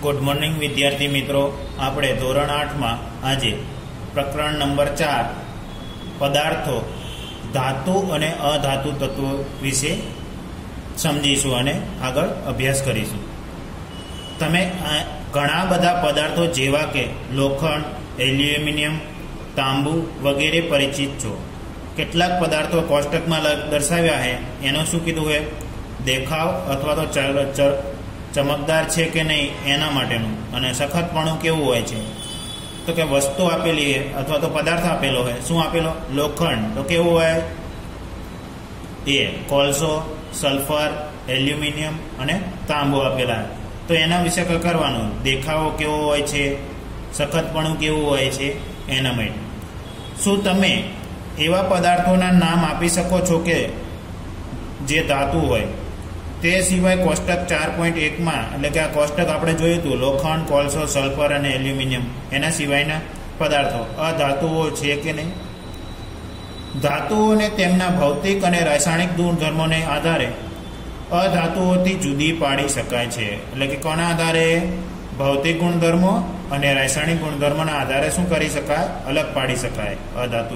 Good morning विद्यार्थी मित्रों, આપણે ધોરણ 8 માં આજે પ્રકરણ નંબર 4 પદાર્થો ધાતુ અને અધાતુ તત્વો વિશે સમજીશું અને આગળ અભ્યાસ કરીશું। તમે ઘણા બધા પદાર્થો જેવા કે લોખંડ, એલ્યુમિનિયમ, તાંબુ વગેરે પરિચિત છો। કેટલાક પદાર્થો કોષ્ટકમાં દર્શાવ્યા છે એનો શું કીધું છે? દેખાવ અથવા તો ચમકદાર છે કે નહીં એના માટેનું, અને સખતપણું કેવું હોય છે તો કે વસ્તુ આપેલી છે અથવા તો પદાર્થ આપેલો હોય। શું આપેલો? લોખંડ તો કેવું હોય? એ કોલસો, સલ્ફર, એલ્યુમિનિયમ અને તાંબુ આપેલા, તો એના વિશે કરવાનું દેખાવો કેવો હોય છે, સખતપણું કેવું હોય છે એના માટે। શું તમે એવા પદાર્થોના નામ આપી શકો છો કે જે ધાતુ હોય? તે સિવાય કોષ્ટક 4.1 માં, એટલે કે આ કોષ્ટક આપણે જોયું હતું લોખંડ, કોલસો, સલ્ફર અને એલ્યુમિનિયમ, એના સિવાયના પદાર્થો અધાતુઓ છે કે નહીં? ધાતુઓને તેમના ભૌતિક અને રાસાયણિક ગુણધર્મોને આધારે અધાતુઓથી જુદી પાડી શકાય છે। એટલે કે કોના આધારે? ભૌતિક ગુણધર્મો અને રાસાયણિક ગુણધર્મોના આધારે શું કરી શકાય? અલગ પાડી શકાય અધાતુ।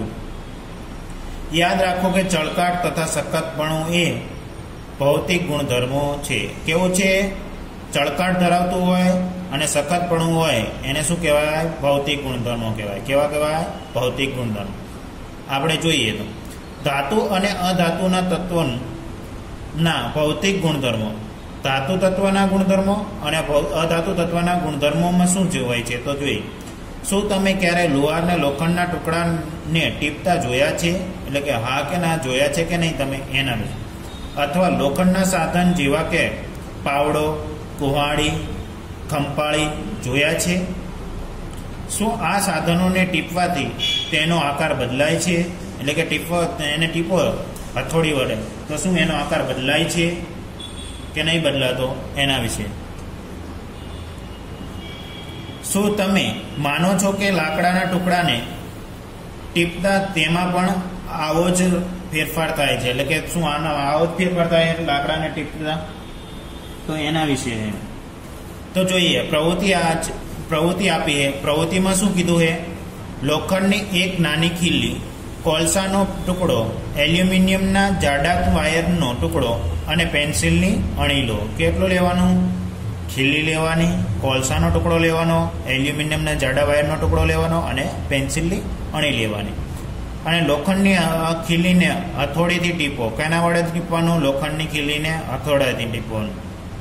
યાદ રાખો કે ચળકાટ તથા સખતપણું એ ભૌતિક ગુણધર્મો છે। કેવું છે? ચળકાટ ધરાવતું હોય અને સખતપણું હોય એને શું કહેવાય? ભૌતિક ગુણધર્મો કહેવાય। કેવા કહેવાય? ભૌતિક ગુણધર્મો। આપણે જોઈએ તો ધાતુ અને અધાતુના તત્વોના ભૌતિક ગુણધર્મો, ધાતુ તત્વના ગુણધર્મો અને અધાતુ તત્વના ગુણધર્મોમાં શું હોય છે તો જોઈએ। શું તમે ક્યારે લુહારને લોખંડના ટુકડાને ટીપતા જોયા છે? એટલે કે હા કે ના જોયા છે કે નહીં તમે એના વિશે? અથવા લોખંડના સાધન જેવા કે પાવડો, કુહાડી, ખંપાળી જોયા છે? શું આ સાધનોને ટીપવાથી તેનો આકાર બદલાય છે? એટલે કે એને ટીપો હથોડી વડે તો શું એનો આકાર બદલાય છે કે નહીં બદલાતો એના વિશે? શું તમે માનો છો કે લાકડાના ટુકડાને ટીપતા તેમાં પણ આવો જ ફેરફાર થાય છે? એટલે કે શું આવો જ ફેરફાર થાય છે લાકડાને ટીપતા? તો એના વિશે તો જોઈએ। પ્રવૃત્તિ આપી છે। પ્રવૃત્તિમાં શું કીધું છે? લોખંડની એક નાની ખીલી, કોલસાનો ટુકડો, એલ્યુમિનિયમના જાડા વાયરનો ટુકડો અને પેન્સિલની અણી લો। કેટલું લેવાનું? ખીલી લેવાની, કોલસાનો ટુકડો લેવાનો, એલ્યુમિનિયમના જાડા વાયરનો ટુકડો લેવાનો અને પેન્સિલની અણી લેવાની। અને લોખંડની ખીલીને હથોડીથી ટીપો। કેના વડે ટીપવાનું? લોખંડની ખીલીને હથોડાથી ટીપવાનું।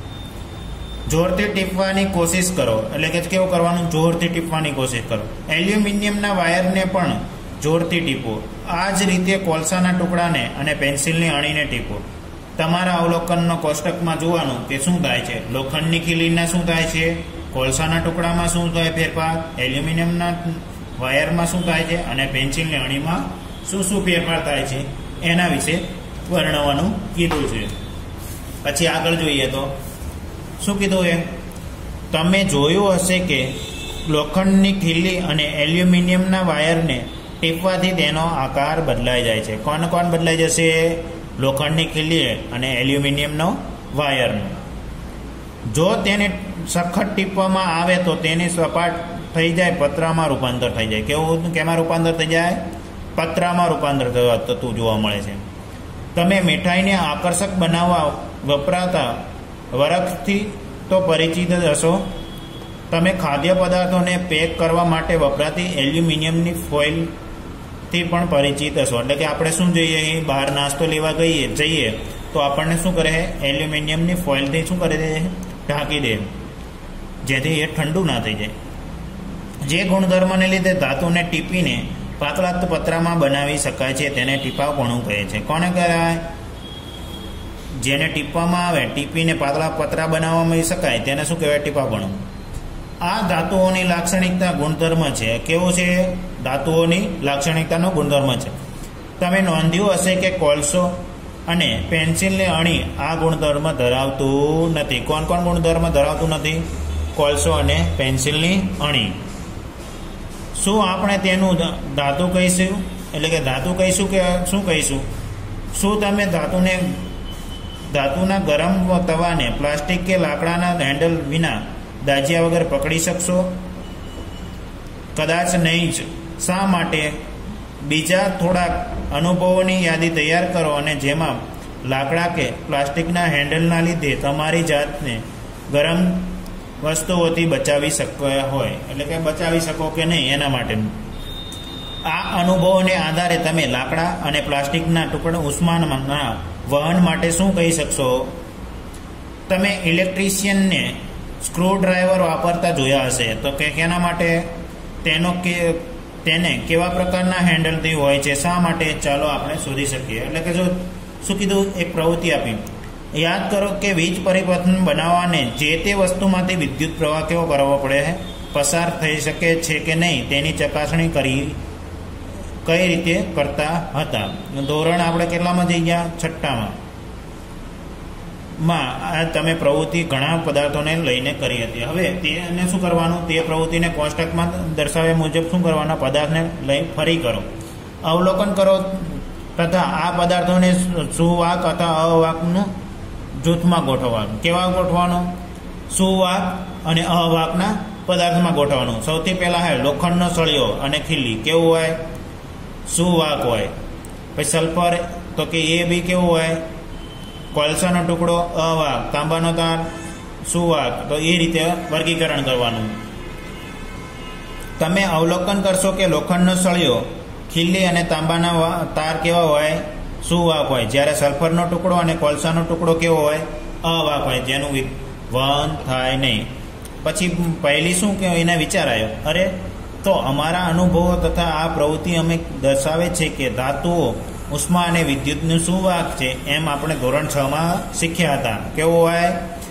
જોરથી ટીપવાની કોશિશ કરો। એટલે કે કેવું કરવાનું? જોરથી ટીપવાની કોશિશ કરો। એલ્યુમિનિયમના વાયરને પણ જોરથી ટીપો। આ જ રીતે કોલસાના ટુકડાને અને પેન્સિલની અણીને ટીપો। તમારા અવલોકનનો કોષ્ટકમાં જોવાનું કે શું થાય છે। લોખંડની ખીલીના શું થાય છે? કોલસાના ટુકડામાં શું થાય ફેરફાર? એલ્યુમિનિયમના વાયરમાં શું થાય છે? અને પેન્સિલની અણીમાં શું શું ફેરફાર થાય છે એના વિશે વર્ણવવાનું કીધું છે। પછી આગળ જોઈએ તો શું કીધું છે? તમે જોયું હશે કે લોખંડની ખીલી અને એલ્યુમિનિયમના વાયરને ટીપવાથી તેનો આકાર બદલાઈ જાય છે। કોણ કોણ બદલાઈ જશે? લોખંડની ખીલી અને એલ્યુમિનિયમનો વાયરનો। જો તેને સખત ટીપવામાં આવે તો તેને સપાટ થઈ જાય, પતરામાં રૂપાંતર થઈ જાય। કેવું? કેમાં રૂપાંતર થઈ જાય? પતરામાં રૂપાંતર થતું જોવા મળે છે। તમે મીઠાઈને આકર્ષક બનાવવા વપરાતા વરખથી તો પરિચિત જ હશો। તમે ખાદ્ય પદાર્થોને પેક કરવા માટે વપરાતી એલ્યુમિનિયમની ફોઇલથી પણ પરિચિત હશો। એટલે કે આપણે શું જોઈએ? બહાર નાસ્તો લેવા જઈએ તો આપણને શું કરે? એલ્યુમિનિયમની ફોઇલથી શું કરી દે? ઢાંકી દે, જેથી એ ઠંડુ ના થઈ જાય। જે ગુણધર્મને લીધે ધાતુને ટીપીને પાતળા પતરામાં બનાવી શકાય છે તેને ટીપાવપણું કહે છે। કોને કહેવાય? જેને ટીપવામાં આવે, ટીપીને પાતળા પતરા બનાવવામાં શકાય તેને શું કહેવાય? ટીપાવપણું। આ ધાતુઓની લાક્ષણિકતા ગુણધર્મ છે। કેવું છે? ધાતુઓની લાક્ષણિકતાનો ગુણધર્મ છે। તમે નોંધ્યું હશે કે કોલસો અને પેન્સિલની અણી આ ગુણધર્મ ધરાવતું નથી। કોણ કોણ ગુણધર્મ ધરાવતું નથી? કોલસો અને પેન્સિલની અણી। શું આપણે તેનું ધાતુ કહીશું? એટલે કે ધાતુ કહીશું કે શું કહીશું? શું તમે ધાતુના ગરમ તવાને પ્લાસ્ટિક કે લાકડાના હેન્ડલ વિના દાજ્યા વગર પકડી શકશો? કદાચ નહીં જ. શા માટે? બીજા થોડાક અનુભવોની યાદી તૈયાર કરો અને જેમાં લાકડા કે પ્લાસ્ટિકના હેન્ડલના લીધે તમારી જાતને ગરમ વસ્તુઓથી બચાવી શક્યા હોય, એટલે કે બચાવી શકો કે નહીં એના માટેનું. આ અનુભવોને આધારે તમે લાકડા અને પ્લાસ્ટિકના ટુકડા ઉષ્માના વહન માટે શું કહી શકશો? તમે ઇલેક્ટ્રિશિયનને સ્ક્રૂ ડ્રાઈવર વાપરતા જોયા હશે, તો કે કેના માટે? તેને કેવા પ્રકારના હેન્ડલથી હોય છે? શા માટે? ચાલો આપણે શોધી શકીએ. એટલે કે જો શું કીધું, એક પ્રવૃત્તિ આપી. યાદ કરો કે વીજ પરિવર્તન બનાવવાને જે તે વસ્તુમાંથી વિદ્યુત પ્રવાહ કેવો કરવો પડે, પસાર થઈ શકે છે કે નહીં તેની ચકાસણી કઈ રીતે કરતા હતા? ધોરણ આપણે કેટલામાં જઈ ગયા? 6માં. આ તમે પ્રવૃત્તિ ઘણા પદાર્થોને લઈને કરી હતી. હવે તેને શું કરવાનું? તે પ્રવૃત્તિને કોષ્ટકમાં દર્શાવ્યા મુજબ શું કરવાના? પદાર્થને લઈ ફરી કરો, અવલોકન કરો તથા આ પદાર્થોને સુવાહક અથવા અવાહકનું જૂથમાં ગોઠવવાનું. કેવા ગોઠવવાનું? સુવાહક અને અવાહકના પદાર્થમાં ગોઠવવાનું. સૌથી પહેલા હે લોખંડનો સળિયો અને ખીલી, કેવું હોય? સુવાહક હોય. પછી સલ્ફર, તો કે એ બી કેવું હોય? કોલસાનો ટુકડો અવાહક, તાંબાનો તાર સુવાહક. તો એ રીતે વર્ગીકરણ કરવાનું. તમે અવલોકન કરશો કે લોખંડનો સળિયો, ખીલી અને તાંબાના તાર કેવા હોય? સુવાહક હોય. જ્યારે સલ્ફરનો ટુકડો અને કોલસાનો ટુકડો કેવો હોય? અવાહક હોય, જેનું વહન થાય નહીં. પછી પહેલી શું કે એના વિચાર આવ્યો, અરે તો અમારા અનુભવો તથા આ પ્રવૃત્તિ અમે દર્શાવે છે કે ધાતુઓ ઉષ્મા અને વિદ્યુતનું શું વાહક છે, એમ આપણે ધોરણ 6માં શીખ્યા હતા. કેવું હોય?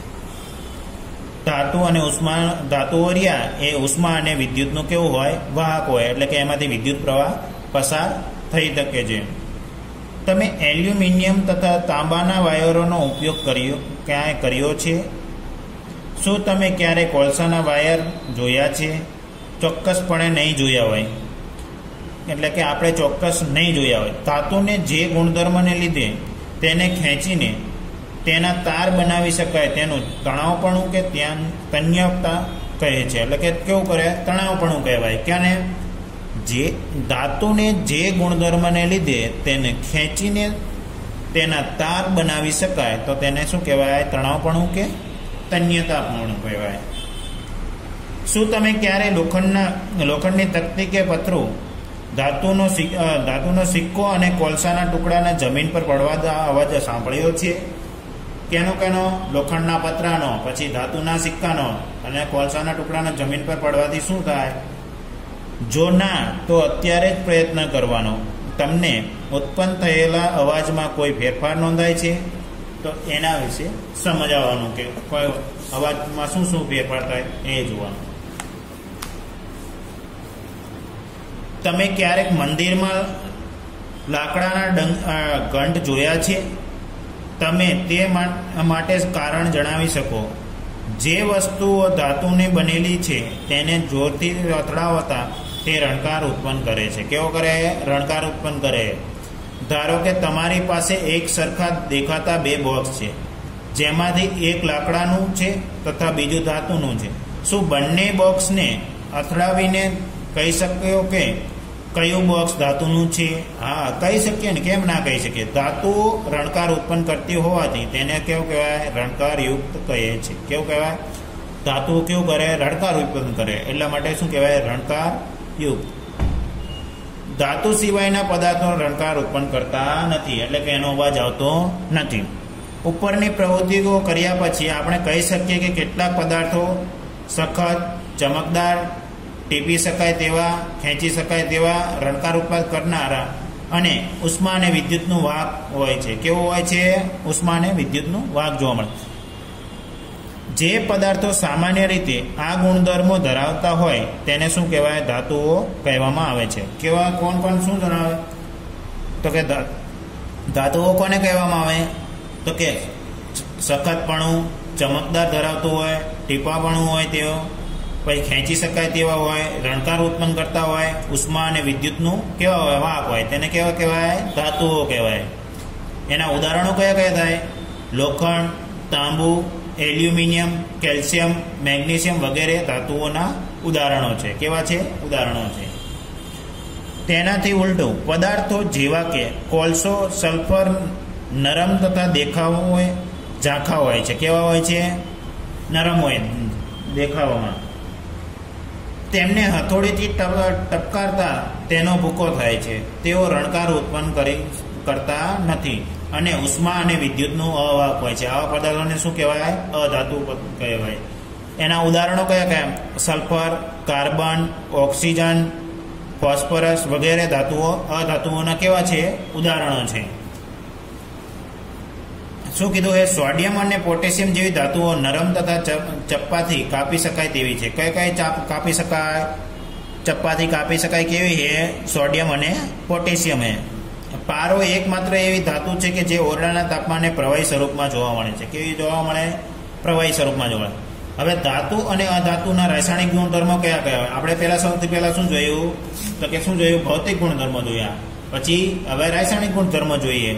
ધાતુ અને ઉષ્મા, ધાતુઓ રહ્યા એ ઉષ્મા અને વિદ્યુતનું કેવું હોય? વાહક હોય. એટલે કે એમાંથી વિદ્યુત પ્રવાહ પસાર થઈ શકે છે. તમે એલ્યુમિનિયમ તથા તાંબાના વાયરોનો ઉપયોગ ક્યાંય કર્યો છે? શું તમે ક્યારે કોલસાના વાયર જોયા છે? ચોક્કસપણે નહીં જોયા હોય. એટલે કે આપણે ચોક્કસ નહીં જોયા હોય. ધાતુને જે ગુણધર્મને લીધે તેને ખેંચીને તેના તાર બનાવી શકાય તેનું તણાવપણું કે તન્યતા કહે છે. એટલે કે કેવું કરે? તણાવપણું કહેવાય. ક્યાંને? જે ધાતુને જે ગુણધર્મને લીધે તેને ખેંચીને તેના તાર બનાવી શકાય તો તેને શું કહેવાય? તણાવપણું કે તન્યતાપણું કહેવાય. શું તમે ક્યારે લોખંડની તકતી કે પથરું, ધાતુનો સિક્કો અને કોલસાના ટુકડાના જમીન પર પડવા અવાજ સાંભળ્યો છે? કેનો? લોખંડના પતરાનો, પછી ધાતુના સિક્કાનો અને કોલસાના ટુકડાના જમીન પર પડવાથી શું થાય? જો ના, તો અત્યારે જ પ્રયત્ન કરવાનો. તમને ઉત્પન્ન થયેલા અવાજમાં કોઈ ફેરફાર નોંધાય છે? તો એના વિશે સમજાવવાનું કે કોઈ અવાજમાં શું શું ફેરફાર થાય એ જોવાનું. તમે ક્યારેક મંદિરમાં લાકડાના ઘંટ જોયા છે? તમે તે માટે કારણ જણાવી શકો? જે વસ્તુઓ ધાતુની બનેલી છે તેને જોરથી અથડાવતા તે રણકાર ઉત્પન્ન કરે છે. કેવો કરે? રણકાર ઉત્પન્ન કરે. ધારો કે તમારી પાસે એક સરખા દેખાતા બે બોક્સ છે, જેમાંથી એક લાકડાનું છે તથા બીજું ધાતુનું છે. શું બંને બોક્સને અથડાવીને કહી શક્યો કે કયું બોક્સ ધાતુનું છે? હા, કહી શકીએ ને. કેમ ના કહી શકીએ? ધાતુઓ રણકાર ઉત્પન્ન કરતી હોવાથી તેને કેવું કહેવાય? રણકારયુક્ત કહે છે. કેવું કહેવાય? ધાતુઓ કેવું કરે? રણકાર ઉત્પન્ન કરે. એટલા માટે શું કહેવાય? રણકારયુક્ત. ધાતુ સિવાયના પદાર્થો રણકાર ઉત્પન્ન કરતા નથી, એટલે કે એનો અવાજ આવતો નથી. ઉપરની પ્રવૃત્તિઓ કર્યા પછી આપણે કહી શકીએ કે કેટલાક પદાર્થો સખત, ચમકદાર, ટીપી શકાય તેવા, ખેંચી શકાય તેવા, રણકાર ઉત્પન્ન કરનારા અને ઉષ્મા અને વિદ્યુતનું વાહક હોય છે. કેવું હોય છે? ઉષ્મા અને વિદ્યુતનું વાહક જોવા મળે. જે પદાર્થો સામાન્ય રીતે આ ગુણધર્મો ધરાવતા હોય તેને શું કહેવાય? ધાતુઓ કહેવામાં આવે છે. કેવા? કોણ શું જણાવે? તો કે ધાતુઓ કોને કહેવામાં આવે? તો કે સખતપણું, ચમકદાર ધરાવતું હોય, ટીપાપણું હોય તેઓ, પછી ખેંચી શકાય તેવા હોય, રણકાર ઉત્પન્ન કરતા હોય, ઉષ્મા અને વિદ્યુતનું કેવા હોય? વાહક હોય. તેને કેવા કહેવાય? ધાતુઓ કહેવાય. એના ઉદાહરણો કયા કયા થાય? લોખંડ, તાંબુ, એલ્યુમિનિયમ, કેલ્શિયમ, મેગ્નેશિયમ વગેરે ધાતુઓના ઉદાહરણો છે. કેવા છે? ઉદાહરણો છે. તેનાથી ઉલટું પદાર્થો જેવા કે કોલસો, સલ્ફર નરમ તથા ઝાંખા હોય છે. કેવા હોય છે? નરમ હોય દેખાવામાં. તેમને હથોડીથી ટપકારતા તેનો ભૂકો થાય છે. તેઓ રણકાર ઉત્પન્ન કરતા નથી અને ઉષ્મા અને વિદ્યુતનું અવાહક હોય છે. આવા પદાર્થોને શું કહેવાય? અધાતુ કહેવાય. એના ઉદાહરણો કયા કયા? સલ્ફર, કાર્બન, ઓક્સિજન, ફોસ્ફરસ વગેરે ધાતુઓ અધાતુઓના કેવા છે? ઉદાહરણો છે. શું કીધું? એ સોડિયમ અને પોટેશિયમ જેવી ધાતુઓ નરમ તથા ચપ્પાથી કાપી શકાય તેવી છે. કઈ કઈ કાપી શકાય? ચપ્પાથી કાપી શકાય કેવી છે? સોડિયમ અને પોટેશિયમ. પારો એકમાત્ર એવી ધાતુ છે કે જે ઓરડાના તાપમાને પ્રવાહી સ્વરૂપમાં જોવા મળે છે. કેવી જોવા મળે? પ્રવાહી સ્વરૂપમાં જોવા મળે. હવે ધાતુ અને અધાતુના રાસાયણિક ગુણધર્મો કયા કયા? આપણે સૌથી પહેલા શું જોયું? તો કે શું જોયું? ભૌતિક ગુણધર્મો જોયા. પછી હવે રાસાયણિક ગુણધર્મો જોઈએ.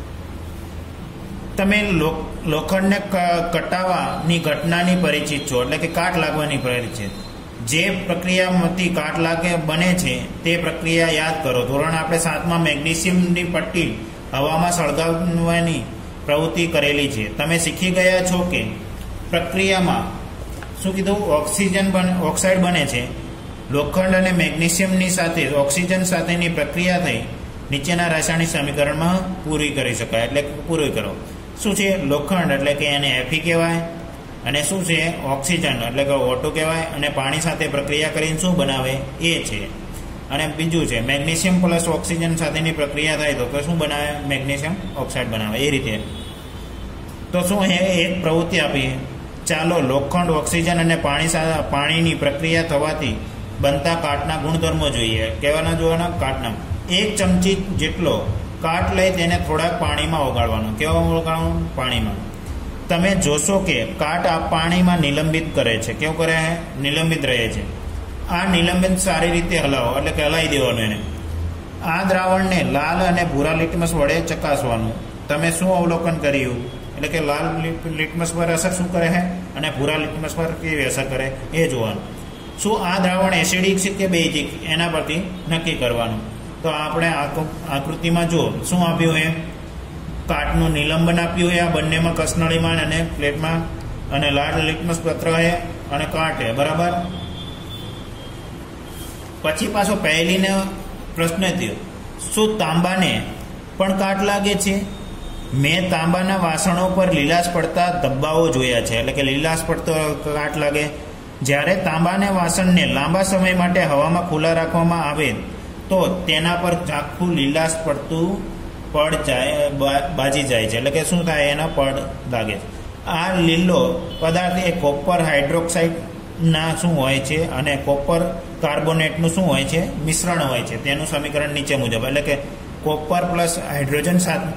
તમે લોખંડને કટાવાની ઘટનાની પરિચિત છો, એટલે કે કાટ લાગવાની પરિચિત. જે પ્રક્રિયામાંથી કાટ બને છે તે પ્રક્રિયા યાદ કરો. ધોરણ આપણે 7માં મેગ્નેશિયમની પટ્ટી હવામાં સળગાવવાની પ્રવૃત્તિ કરેલી છે. તમે શીખી ગયા છો કે પ્રક્રિયામાં શું કીધું? ઓક્સાઇડ બને છે. લોખંડ અને મેગ્નેશિયમની સાથે ઓક્સિજન સાથેની પ્રક્રિયા થઈ નીચેના રાસાયણિક સમીકરણમાં પૂરી કરી શકાય. એટલે પૂરી કરો. શું છે? લોખંડ એટલે કે એને Fe કહેવાય, અને શું છે? ઓક્સિજન એટલે કે O2 કહેવાય, અને પાણી સાથે પ્રક્રિયા કરીને શું બનાવે? એ છે. અને બીજું છે મેગ્નેશિયમ પ્લસ ઓક્સિજન સાથેની પ્રક્રિયા થાય તો શું બનાવે? મેગ્નેશિયમ ઓક્સાઇડ બનાવે. એ રીતે તો શું એક પ્રવૃત્તિ આપી. ચાલો લોખંડ, ઓક્સિજન અને પાણીની પ્રક્રિયા થવાથી બનતા કાટના ગુણધર્મો જોઈએ. કહેવાના જોવાના કાટના. 1 ચમચી જેટલો કાટ લઈ તેને થોડાક પાણીમાં ઓગાળવાનો. કેવા ઓગાળવાનું? પાણીમાં. તમે જોશો કે કાટ આ પાણીમાં નિલંબિત કરે છે. કેવું કરે? નિલંબિત રહે છે. આ નિલંબન સારી રીતે હલાવો, એટલે કે હલાવી દેવાનું એને. આ દ્રાવણને લાલ અને ભૂરા લિટમસ વડે ચકાસવાનું. તમે શું અવલોકન કર્યું? એટલે કે લાલ લિટમસ પર અસર શું કરે છે અને ભૂરા લિટમસ પર કેવી અસર કરે એ જોવાનું. શું આ દ્રાવણ એસિડિક છે કે બેઝિક? એના પરથી નક્કી કરવાનું. તો આપણે આકૃતિમાં જો શું આપ્યું? એ કાટનું નિલંબન આપ્યું છે આ બંનેમાં, કસનળીમાં અને પ્લેટમાં, અને લાલ લિટમસ પત્ર છે અને કાટ છે. બરાબર. પછી પાછો પહેલીને પ્રશ્ન થયો, શું તાંબાને પણ કાટ લાગે છે? મેં તાંબાના વાસણો પર લીલાશ પડતા ધબ્બાઓ જોયા છે. એટલે કે લીલાશ પડતો કાટ લાગે. જ્યારે તાંબાના વાસણને લાંબા સમય માટે હવામાં ખુલ્લા રાખવામાં આવે તો તેના પર ઝાંખું લીલાશ પડતું બાજી જાય છે. એટલે કે શું થાય? એના પડ લાગે છે. આ લીલો પદાર્થ એ કોપર હાઇડ્રોક્સાઇડના શું હોય છે અને કોપર કાર્બોનેટનું શું હોય છે? મિશ્રણ હોય છે. તેનું સમીકરણ નીચે મુજબ. એટલે કે કોપર પ્લસ હાઇડ્રોજન સાથે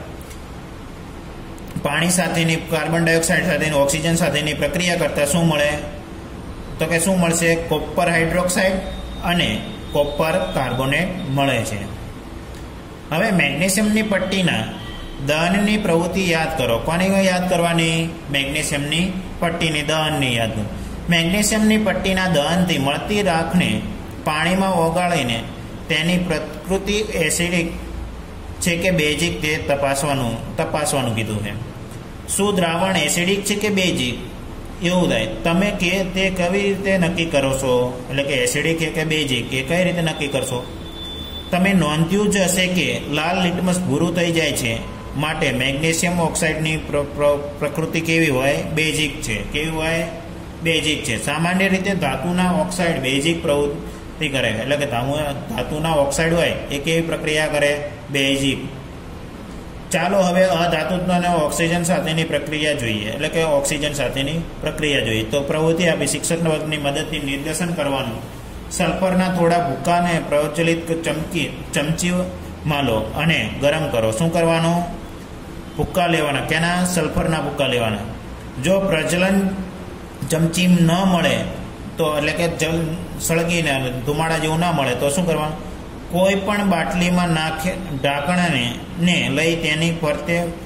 પાણી સાથેની, કાર્બન ડાયોક્સાઇડ સાથેની, ઓક્સિજન સાથેની પ્રક્રિયા કરતા શું મળે? તો કે શું મળશે? કોપર હાઇડ્રોક્સાઇડ અને કોપર કાર્બોનેટ મળે છે. હવે મેગ્નેશિયમની પટ્ટીના દહનની પ્રવૃત્તિ યાદ કરો. કોની યાદ કરવાની? મેગ્નેશિયમની પટ્ટીની દહનની યાદ કરો. મેગ્નેશિયમની પટ્ટીના દહનથી મળતી રાખને પાણીમાં ઓગાળીને તેની પ્રકૃતિ એસિડિક છે કે બેઝિક તે તપાસવાનું કીધું છે. શું દ્રાવણ એસિડિક છે કે બેઝિક? એવું થાય. તમે કે તે કેવી રીતે નક્કી કરો છો? એટલે કે એસિડિક છે કે બેઝિક એ કઈ રીતે નક્કી કરશો? તમે નોંધ્યું જ હશે કે લાલ લિટમસ ભૂરું થઈ જાય છે, માટે મેગ્નેશિયમ ઓક્સાઇડની પ્રકૃતિ કેવી હોય? બેઝિક છે. કેવી હોય? બેઝિક છે. સામાન્ય રીતે ધાતુના ઓક્સાઇડ બેઝિક પ્રવૃત્તિ કરે. એટલે કે ધાતુના ઓક્સાઇડ હોય એ કેવી પ્રક્રિયા કરે? બેઝિક. ચાલો હવે અધાતુના ઓક્સિજન સાથેની પ્રક્રિયા જોઈએ. એટલે કે ઓક્સિજન સાથેની પ્રક્રિયા જોઈએ. તો પ્રવૃત્તિ આપી શિક્ષક વર્ગની મદદથી નિર્દેશન કરવાનું. સલ્ફરના થોડા ભૂકાને પ્રજ્વલિત ચમચીમાં લો અને ગરમ કરો. શું કરવાનું? ભૂક્કા લેવાના. કેના? સલ્ફરના ભૂક્કા લેવાના. જો પ્રજ્વલન ચમચી ન મળે તો, એટલે કે સળગીને ધુમાડા જેવું ના મળે તો શું કરવાનું? કોઈ પણ બાટલીમાં ઢાંકણને લઈ તેની ફરતે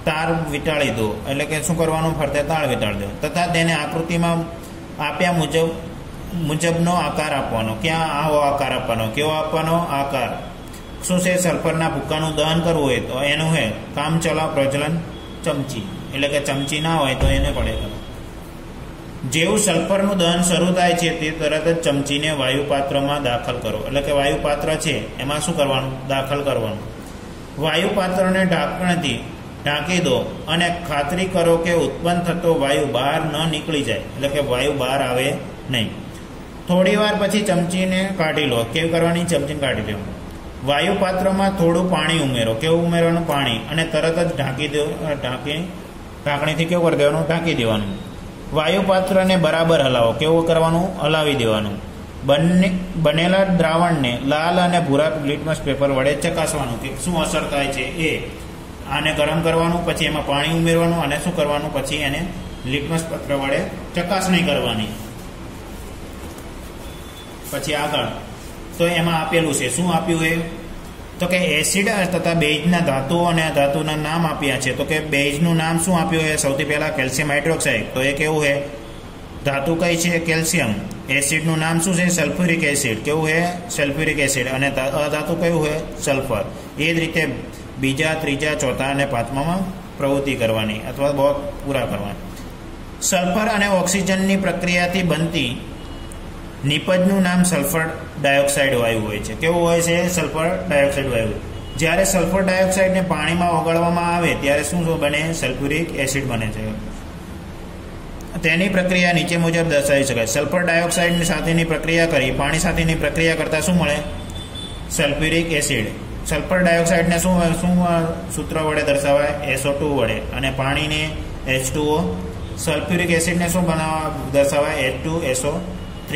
તાર વીંટાળી દો, એટલે કે શું કરવાનું? ફરતે તાર વીંટાળી દો તથા તેને આકૃતિમાં આપ્યા મુજબનો આકાર આપવાનો. ક્યાં આવો આકાર આપવાનો? કેવો આપવાનો આકાર? શું છે? સલ્ફરના ભૂક્કાનું દહન કરવું હોય તો એનું હે કામચલા પ્રજ્વલન ચમચી, એટલે કે ચમચી ના હોય તો એને પડે કરો. જેવું સલ્ફરનું દહન શરૂ થાય છે તે તરત જ ચમચીને વાયુપાત્રમાં દાખલ કરો, એટલે કે વાયુપાત્ર છે એમાં શું કરવાનું? દાખલ કરવાનું. વાયુપાત્રને ઢાંકણથી ઢાંકી દો અને ખાતરી કરો કે ઉત્પન્ન થતો વાયુ બહાર ન નીકળી જાય, એટલે કે વાયુ બહાર આવે નહીં. થોડી વાર પછી ચમચીને કાઢી લો. કેવી કરવાની? ચમચીને કાઢી લેવાનું. વાયુપાત્રમાં થોડું પાણી ઉમેરો. કેવું ઉમેરવાનું? પાણી. અને તરત જ ઢાંકી દો. ઢાંકણીથી કેવું કરી દેવાનું? ઢાંકી દેવાનું. વાયુપાત્રને બરાબર હલાવો. કેવું કરવાનું? હલાવી દેવાનું. બનેલા દ્રાવણને લાલ અને ભૂરા લિટમસ પેપર વડે ચકાસવાનું કે શું અસર થાય છે એ. આને ગરમ કરવાનું, પછી એમાં પાણી ઉમેરવાનું અને શું કરવાનું? પછી એને લિટમસ પત્ર વડે ચકાસણી કરવાની. પછી આગળ તો એમાં આપેલું છે, શું આપ્યું એ? તો કે એસિડ તથા બેઝના ધાતુઓ અને ધાતુના નામ આપ્યા છે. તો કે બેઝનું નામ શું આપ્યું છે? સૌથી પહેલા કેલ્શિયમ હાઇડ્રોક્સાઇડ. તો એ કેવું છે? ધાતુ કઈ છે? કેલ્શિયમ. એસિડનું નામ શું છે? Sulphuric acid. કેવું છે? Sulphuric acid. અને અધાતુ કયું છે? સલ્ફર. એ જ રીતે બીજા, ત્રીજા, ચોથા અને પાંચમામાં પ્રવૃત્તિ કરવાની અથવા બોક્સ પૂરા કરવાની. સલ્ફર અને ઓક્સિજનની પ્રક્રિયાથી બનતી નિપજનું નામ સલ્ફર ડાયોક્સાઇડ વાયુ હોય છે. કેવું હોય છે? સલ્ફર ડાયોક્સાઇડ વાયુ. જ્યારે સલ્ફર ડાયોક્સાઇડને પાણીમાં ઓગાળવામાં આવે ત્યારે શું બને? સલ્ફ્યુરિક એસિડ બને છે. તેની પ્રક્રિયા નીચે મુજબ દર્શાવી શકાય. સલ્ફર ડાયોક્સાઇડ સાથેની પ્રક્રિયા કરી પાણી સાથેની પ્રક્રિયા કરતાં શું મળે? Sulphuric acid. સલ્ફર ડાયોક્સાઇડને શું સૂત્ર વડે દર્શાવાય? SO2 વડે. અને પાણીને H2O. સલ્ફ્યુરિક એસિડને શું દર્શાવાય? H2SO3.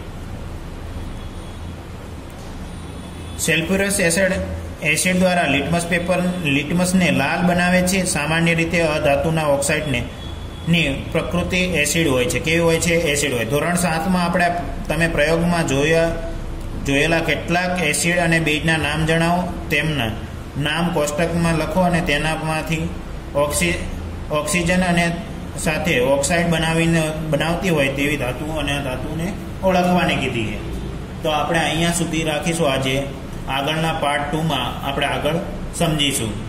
સલ્ફ્યુરસ એસિડ દ્વારા લિટમસને લાલ બનાવે છે. સામાન્ય રીતે અધાતુના ઓક્સાઇડને ની પ્રકૃતિ એસિડ હોય છે. કેવી હોય છે? એસિડ હોય. ધોરણ 7માં તમે પ્રયોગમાં જોયેલા કેટલાક એસિડ અને બેઝના નામ જણાવો. તેમના નામ કોષ્ટકમાં લખો અને તેનામાંથી ઓક્સિજન અને સાથે ઓક્સાઇડ બનાવતી હોય તેવી ધાતુ અને ધાતુને ઓળખવાની કીધી છે. તો આપણે અહીંયા સુધી રાખીશું. આજે આગળના પાર્ટ 2માં આપણે આગળ સમજીશું.